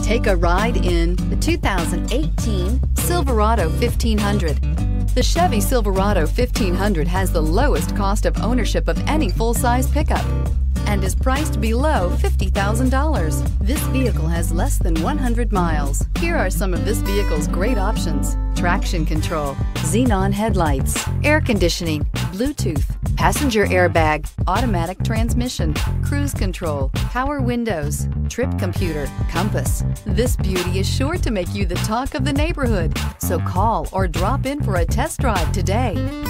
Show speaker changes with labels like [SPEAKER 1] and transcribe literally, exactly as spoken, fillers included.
[SPEAKER 1] Take a ride in the two thousand eighteen Silverado fifteen hundred. The Chevy Silverado fifteen hundred has the lowest cost of ownership of any full-size pickup and is priced below fifty thousand dollars. This vehicle has less than one hundred miles. Here are some of this vehicle's great options: traction control, xenon headlights, air conditioning, Bluetooth, passenger airbag, automatic transmission, cruise control, power windows, trip computer, compass. This beauty is sure to make you the talk of the neighborhood. So call or drop in for a test drive today.